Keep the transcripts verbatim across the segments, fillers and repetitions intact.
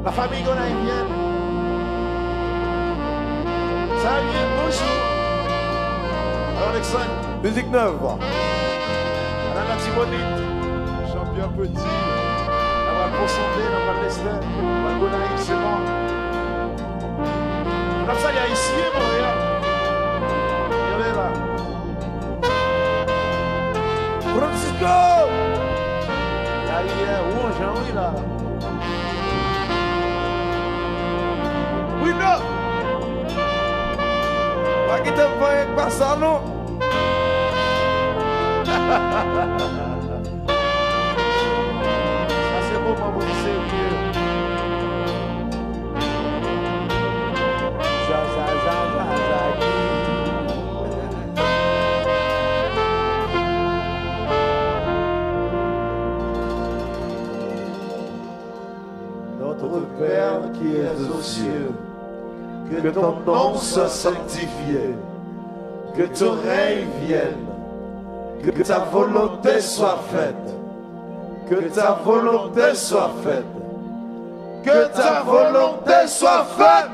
La famille gonaïvienne. Salut, bonjour. Alors, Alexandre. Musique neuve. Madame la Tibonite. Champion petit. On va le concentrer, on va le laisser. On va le gonaïve, c'est bon. On a ça, il y a ici, Montréal. Il y avait là. Francisco. Là, il y a où, Jean-Louis, là. Oui, non. Pas qui te fait avec ça, non. Ça, c'est beau, maman, c'est vieux. Ça, ça, ça, ça, ça. Notre Père qui es aux cieux, que ton nom soit sanctifié, que ton règne vienne, que ta volonté soit faite, que ta volonté soit faite, que ta volonté soit faite.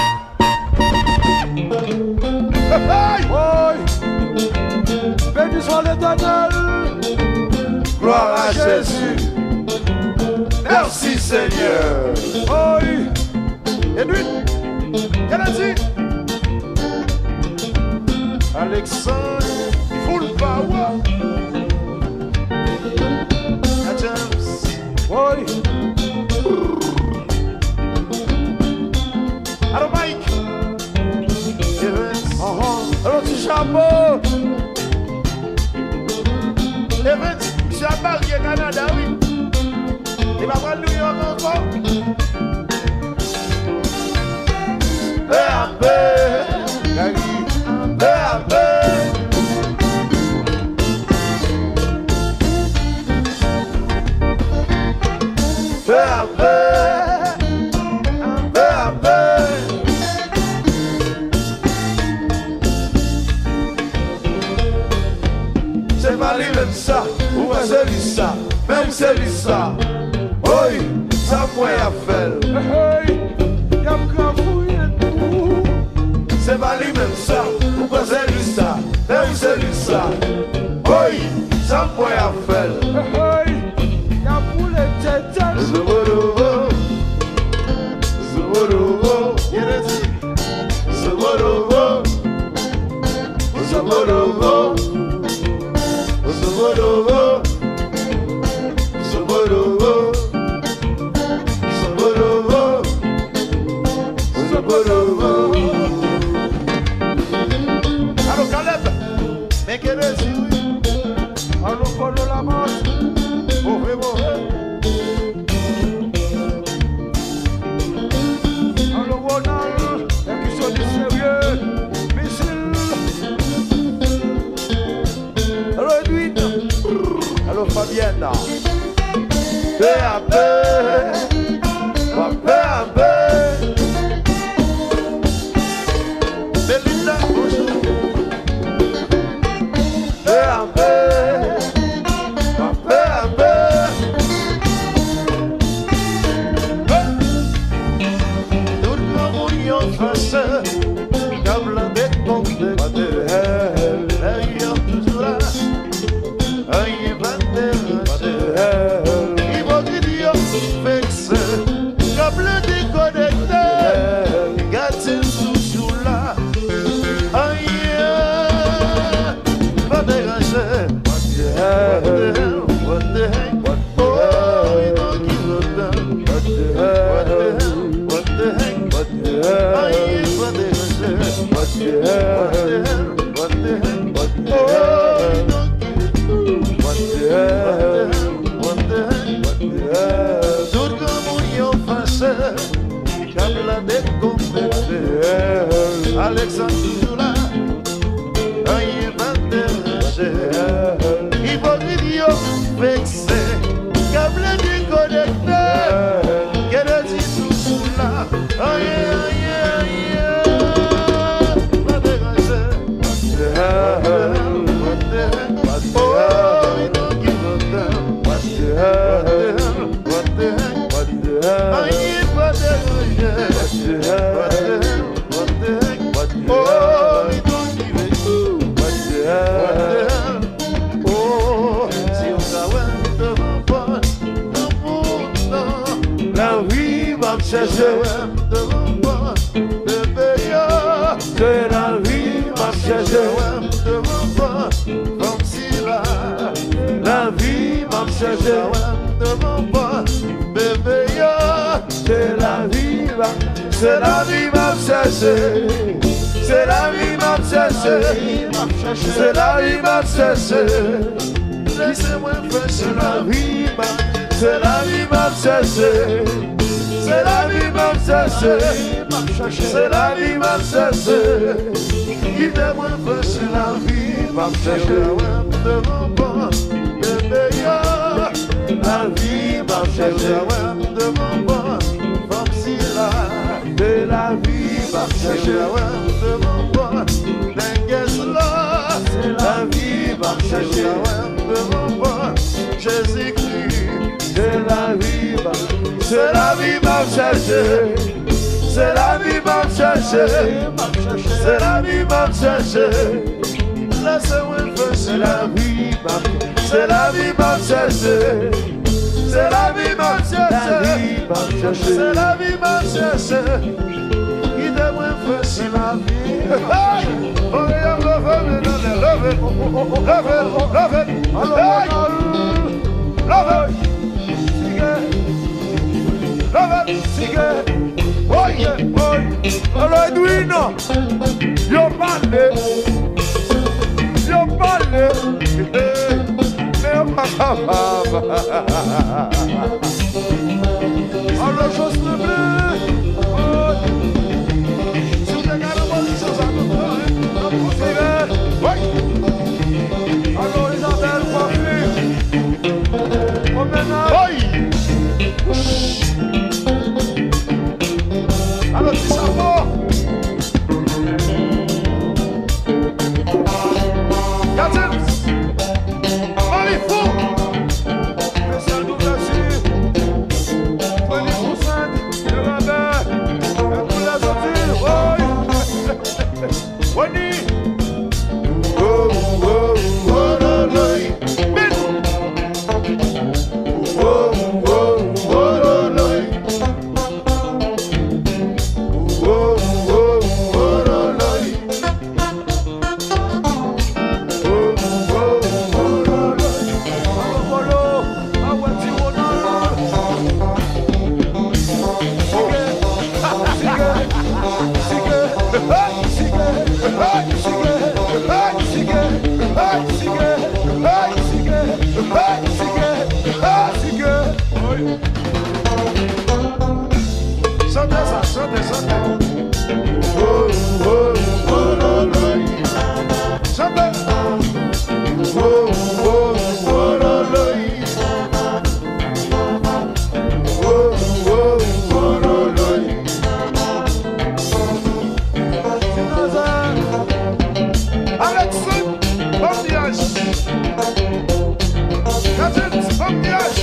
Béni soit l'Éternel. Gloire à Jésus. Merci Seigneur. Oui. Et lui, qu'elle a dit? Alexandre, full power. À James. Oui. Alors Mike. Evans. Uh-huh. Alors tu chapeau. Evans, je suis à Paris, au Canada, oui. Il va prendre New York encore. Peu à peu, peu à peu. Peu à peu, peu à peu. C'est pas lui même ça, ou c'est lui ça, même c'est lui ça. Oui, ça moi a fait. Hey, y'a grand fouillé tout. C'est pas lui même ça, ou pas c'est lui ça, même c'est lui ça. Oui, ça moi a fait. Hey, y'a pour les têtes. Zoborobo, Zoborobo, Zoborobo, Zoborobo, Zoborobo, Zoborobo, Zoborobo, Zoborobo. Allô Caleb, mais qu'elle est dit oui. Allô Polo la mort. Mauvais, mauvais. Allô Ronald. Et qui sont du sérieux. Missile. Allô Edwin. Allô Fabienne. Peu à peu, peu à peu. Belinda, bonjour. Peu à peu, peu à peu. Tout le monde y en face. Comme la bête contre le terre. D'ailleurs, toujours là. Un évader. Hypocrite, fixe. Comme le déconnecteur. Gâte toujours là. Aïe, pas déranger. What the heck? Oh, you don't give a damn. What the hell? What the heck? What the heck? Aïe, pas déranger. What the hell? What the hell? What the heck? Oh, you don't give a damn. What cherché. C'est la vie m'a cherché. La vie m'a cherché. C'est la vie m'a C'est la vie m'a cherché. C'est la vie m'a cherché. C'est la vie m'a cherché. Laissez-moi faire, c'est la vie m'a C'est la vie m'a cherché. C'est la vie m'a cherché. C'est la vie m'a cherché. Guidez-moi faire, c'est la vie m'a cherché. La vie m'a cherché. De la vie m'a cherché. C'est la vie m'a cherché. Jésus-Christ, c'est la vie m'a C'est la vie m'a cherché. C'est la vie m'a cherché. C'est la vie m'a cherché. Laissez-moi faire, c'est la vie m'a C'est la vie m'a cherché. C'est la vie m'a cherché. C'est la vie m'a cherché. Guidez-moi faire, c'est la vie. Oh, yeah, love it, love it, love it, love it, love it. Love it, sige. Oh yeah, boy. Allora Edwino, io parlo, io parlo. Allora je se bleu. Si vous avez un bon chose à nous faire, oui. Alors Isabelle, coiffée. Oh maintenant. Oui. Alors tu savons. Gatins. Marie Fou. Spécial d'ouverture. Tony Poussin. Le rabbin. Et pour la sortie. Oui. Wendy. Oh, oh, oh, là, là. Bit. Oh, oh, oh, là, là. Oh, oh, oh, là, là. Sante ça, sante, sante. Oh, oh, oh, là, là. Sante. Oh, oh, oh, là, là. Oh, oh, oh, là, là. Alexandre, bon voyage. Catherine, bon voyage.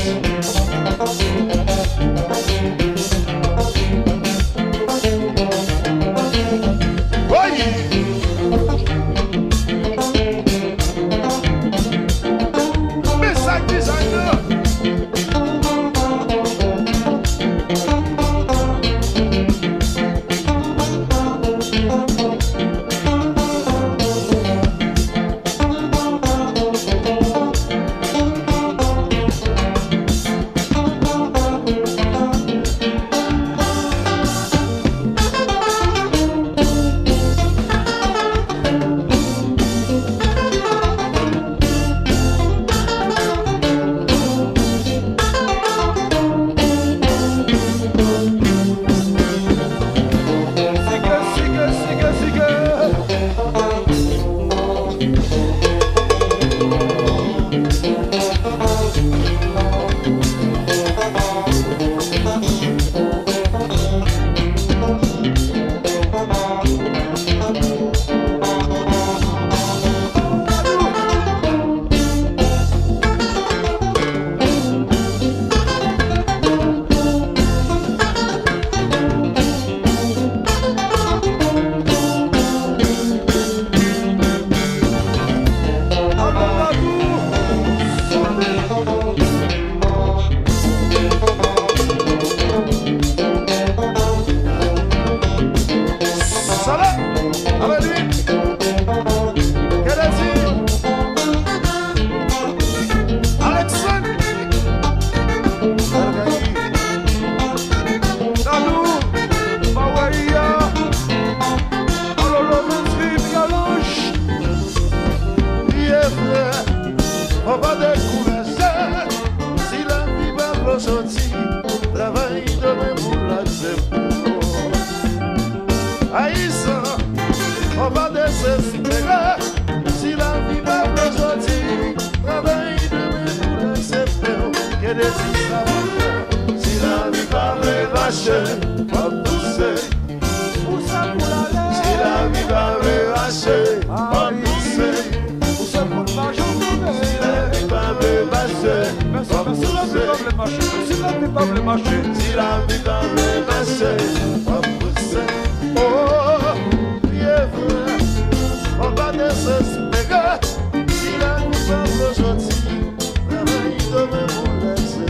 marcher, pas pousser. Pousse pour l'aller. Si la vie va me marcher, pas pousser. Pousse pour le marcher. Si la vie va me marcher, pas pousser. Si la vie va me marcher. Si la vie va me marcher, pas pousser. Oh, bienvenue, on va désespérer. Si la vie va me gentil, travaille demain pour laisser.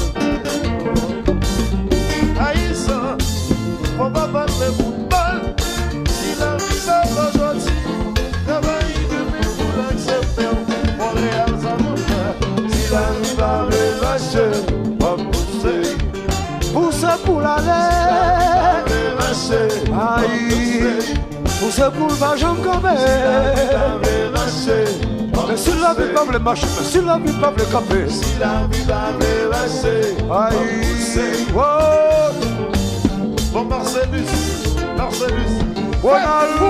Aïssa, on va battre le football. Si la vie va me gentil, travaille demain pour l'accepter. Montréal, ça me fait. Si la vie va me marcher, pas pousser. Pousse pour l'aller. Aïe, pousse pour le vagin comme elle. Mais si la vie va me marcher, mais si la vie va me camper. Si la vie va me marcher, aïe, wow. Bon Marcellus, Marcellus, Ronaldo.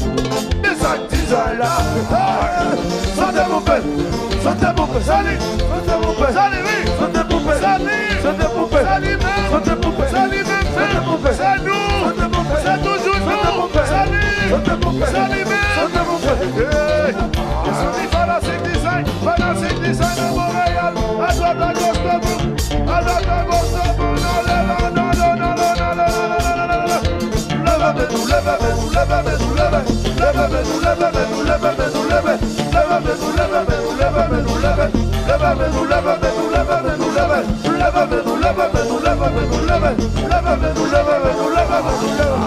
Salut! poupée. Sali, oui. Saute poupée. Sali. Saute poupée. Sali même. Saute poupée. Sali même. Saute poupée. C'est nous. Saute poupée. C'est toujours Saute nous. poupée. Sali. Saute poupée. Sali même. Saute poupée. Hey. Ils sont des fanatiques design. Fanatiques design de Montréal. À droite, à gauche de vous. À droite, à gauche de vous. Non, non, non, non, non, non, non, non, non, non, non. Lève-nous, lève-nous, lève-nous, lève-nous. Lève-nous, lève-nous, lève-nous, lève-nous. Lève-nous, lève-nous, lève-nous, lève-nous. Lève-nous, lève-nous, lève-nous, lève-nous. Lève-nous, lève-nous, lève-nous, lève-nous. Lève-nous, lève-nous, lève-nous, lève-nous.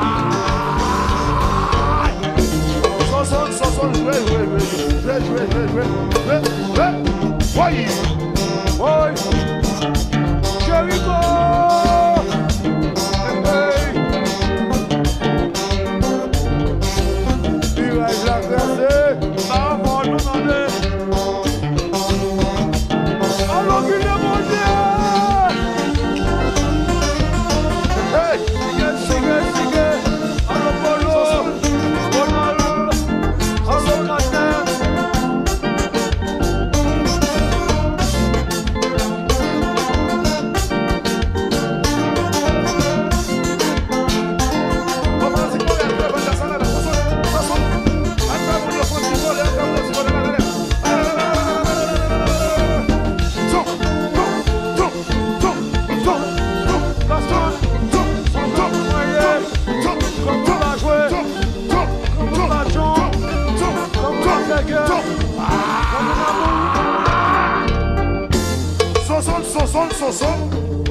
Soixante, soixante, jouez, jouez, jouez, jouez, jouez, jouez, jouez. Voyez. Voyez. Jericho. Soixante, soixante, soixante.